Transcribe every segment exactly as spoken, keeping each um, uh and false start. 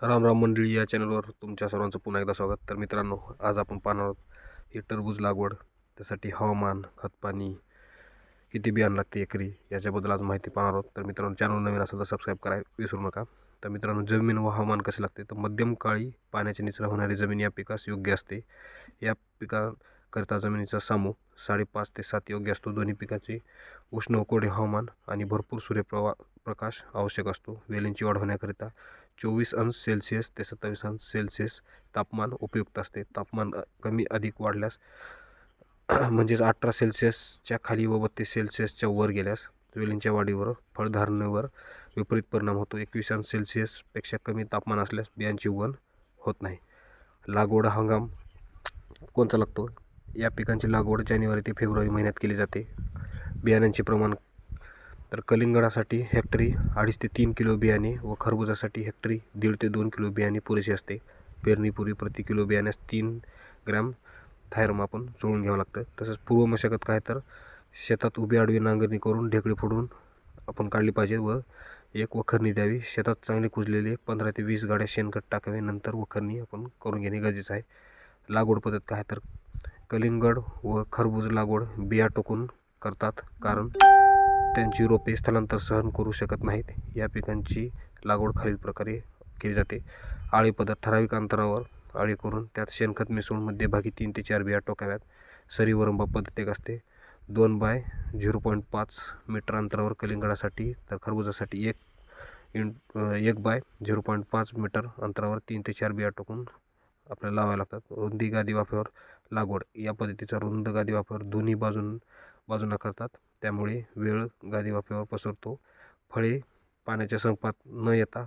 राम राम मंडळी, या चॅनलवर तुमच्या सर्वांचं पुन्हा एकदा स्वागत. तर मित्रांनो, आज आपण पाहणार आहोत ही टरबूज लागवड, त्यासाठी हवामान, खतपाणी, किती बियाणं लागते एकरी, याच्याबद्दल आज माहिती पाहणार आहोत. तर मित्रांनो, चॅनल नवीन असेल तर सबस्क्राईब करायला विसरू नका. तर मित्रांनो, जमीन व हवामान कसे लागते, तर मध्यम काळी पाण्याचे निचरा होणारी जमीन या पिकास योग्य असते. या पिकाकरिता जमिनीचा सामू साडेपाच ते सात योग्य असतो. दोन्ही पिकाचे उष्ण व कोरडे हवामान आणि भरपूर सूर्यप्रवा प्रकाश आवश्यक असतो. वेलींची वाढ होण्याकरिता चोवीस अंश सेल्सिअस ते सत्तावीस अंश सेल्सिअस तापमान उपयुक्त असते. तापमान कमी अधिक वाढल्यास म्हणजेच अठरा सेल्सिअसच्या खाली व बत्तीस सेल्सिअसच्या वर गेल्यास वेलींच्या वाढीवर, फळधारणेवर विपरीत परिणाम होतो. एकवीस अंश सेल्सिअसपेक्षा कमी तापमान असल्यास बियांचे उगवण होत नाही. लागवड हंगाम कोणता लागतो? या पिकांची लागवड जानेवारी ते फेब्रुवारी महिन्यात केली जाते. बियाण्यांचे प्रमाण, तर कलिंगडासाठी हेक्टरी अडीच ते तीन किलो बियाणे व खरबुजासाठी हेक्टरी दीड ते दोन किलो बियाणे पुरेसे असते. पेरणीपूर्वी प्रति किलो बियाण्यास तीन ग्रॅम थायरम आपण चोळून घ्यावं लागतं. तसंच पूर्व मशागत काय, तर शेतात उभी आडवी नांगरणी करून ढेकळी फोडून आपण काढली पाहिजे व एक वखरणी द्यावी. शेतात चांगले कुजलेले पंधरा ते वीस गाड्या शेणखत टाकावे. नंतर वखरणी आपण करून घेणे गरजेचं आहे. लागवड पद्धत काय, तर कलिंगड व खरबूज लागवड बिया टोकून करतात, कारण त्यांची रोपे स्थलांतर सहन करू शकत नाहीत. या पिकांची लागवड खालील प्रकारे केली जाते. आळी पद्धत, ठराविक अंतरावर आळी करून त्यात शेणखत मिसळून मध्यभागी तीन ते चार बिया टोकाव्यात. सरी वरंबा पद्धत एक असते. दोन बाय झिरो पॉईंट पाच मीटर अंतरावर कलिंगडासाठी, तर खरबुजासाठी एक इंट एक बाय झिरो पॉईंट पाच मीटर अंतरावर तीन ते चार बिया टोकून आपल्याला लावाव्या लागतात. रुंदी गादी वाफ्यावर लागवड, या पद्धतीचा रुंद गादी वाफ्यावर दोन्ही बाजून बाजूंना करतात, त्यामुळे वेळ गादी वाफ्यावर पसरतो. फळे पाण्याच्या संपर्कात न येता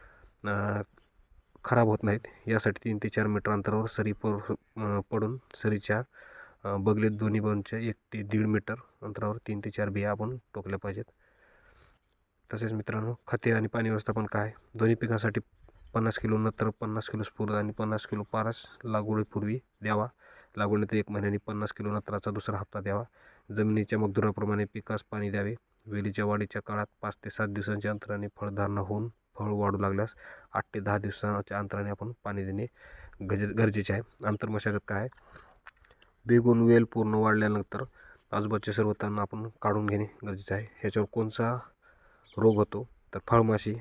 खराब होत नाहीत, यासाठी तीन ते चार मीटर अंतरावर सरी प पडून सरीच्या बगलेत दोन्ही बाजूंच्या एक ते दीड मीटर अंतरावर तीन ते चार बिया आपण टोकल्या पाहिजेत. तसेच मित्रांनो, खते आणि पाणी व्यवस्थापन काय, दोन्ही पिकांसाठी पन्नास किलो नत्र, पन्नास किलो स्फूर्द आणि पन्नास किलो पारस लागवडीपूर्वी द्यावा. लागवडीनंतर एक महिन्याने पन्नास किलो नत्राचा दुसरा हप्ता द्यावा. जमिनीच्या मगदुराप्रमाणे पिकास पाणी द्यावे. वेलीच्या वाढीच्या काळात पाच ते सात दिवसांच्या अंतराने फळधारणा होऊन फळ वाढू लागल्यास आठ ते दहा दिवसांच्या अंतराने आपण पाणी देणे गज गरजेचे आहे. आंतरमशागत काय, बेगून वेल पूर्ण वाढल्यानंतर आजूबाजूचे सर्व तण आपण काढून घेणे गरजेचे आहे. ह्याच्यावर कोणता रोग होतो, तर फळमाशी,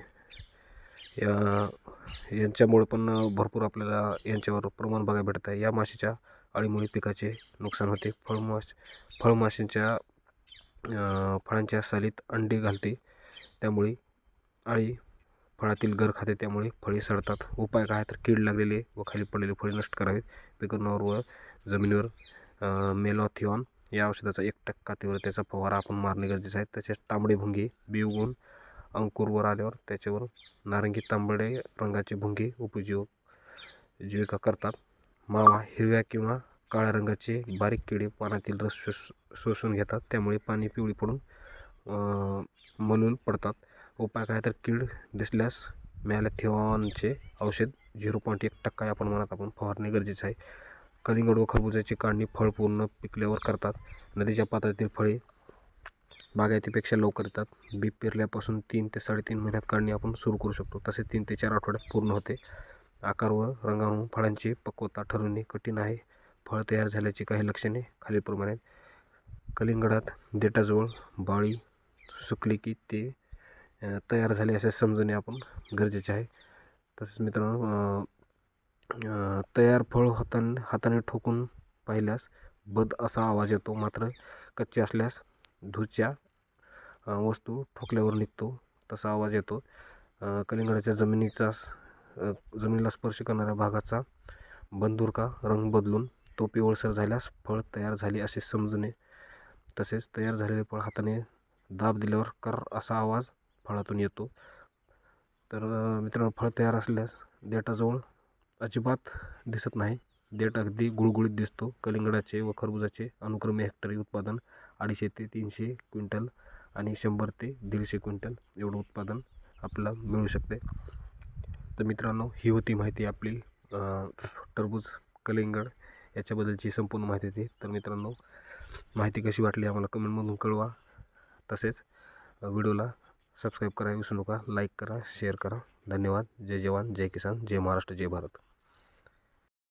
या यांच्यामुळे पण भरपूर आपल्याला यांच्यावर प्रमाण बघायला भेटत आहे. या माशीच्या अळीमुळे पिकाचे नुकसान होते. फळमाश फळमाशींच्या फळांच्या सालीत अंडे घालते, त्यामुळे अळी फळातील गर खाते, त्यामुळे फळे सडतात. उपाय काय, तर कीड लागलेले व खाली पडलेले फळे नष्ट करावेत. पिकांवर व जमिनीवर मेलॉथिऑन या औषधाचा एक टक्का तीव्रतेचा फवारा आपण मारणे गरजेचे आहे. तसेच तांबडे भुंगे बी उगवून अंकुरवर आल्यावर त्याच्यावर नारंगी तांबडे रंगाचे भुंगे उपजीव जीविका करतात. मावा, हिरव्या किंवा काळ्या रंगाचे बारीक किडे पानातील रस शोष शोषून घेतात, त्यामुळे पाणी पिवळी पडून मलूल पडतात. उपाय काय, तर कीड दिसल्यास मॅलॅथिऑनचे औषध झिरो पॉईंट एक टक्का या प्रमाणात आपण फवारणे गरजेचे आहे. कलिंगड व खरबुजाची काढणी फळ पूर्ण पिकल्यावर करतात. नदीच्या पात्रातील फळे बागायतीपेक्षा लवकर येतात. बी पेरल्यापासून तीन ते साडेतीन महिन्यात काढणी आपण सुरू करू शकतो. तसेच तीन ते चार आठवड्यात पूर्ण होते. आकार व रंगावरून फळांची पक्वता ठरवणे कठीण आहे. फळ तयार झाल्याची काही लक्षणे खालीलप्रमाणे. कलिंगडात देठाजवळ बाळी सुकली की ते तयार झाले असे समजणे आपण गरजेचे आहे. तसेच मित्रांनो, तयार फळ हाताने हाताने ठोकून पाहिल्यास बद असा आवाज येतो, मात्र कच्चे असल्यास धूच्या वस्तू ठोकल्यावर निघतो तसा आवाज येतो. कलिंगडाच्या जमिनीचा जमिनीला स्पर्श करणाऱ्या भागाचा बंदुरका रंग बदलून तो पिवळसर झाल्यास फळ तयार झाले असे समजणे. तसेच तयार झालेले फळ हाताने दाब दिल्यावर कर असा आवाज फळातून येतो. तर मित्रांनो, फळ तयार असल्यास देठाजवळ अजिबात दिसत नाही, देठ अगदी गुळगुळीत दिसतो. कलिंगडाचे व खरबुजाचे अनुक्रमे हेक्टरी उत्पादन अडीचशे ते तीनशे क्विंटल आणि शंभर ते दीडशे क्विंटल एवढं उत्पादन आपल्याला मिळू शकते. तर मित्रांनो, ही होती माहिती आपली टरबूज कलिंगड याच्याबद्दलची संपूर्ण माहिती होती. तर मित्रांनो, माहिती कशी वाटली आम्हाला कमेंटमधून कळवा. तसेच व्हिडिओला सबस्क्राईब करायला विसरू नका, लाईक करा, शेअर करा. धन्यवाद. जय जवान, जय किसान, जय महाराष्ट्र, जय भारत.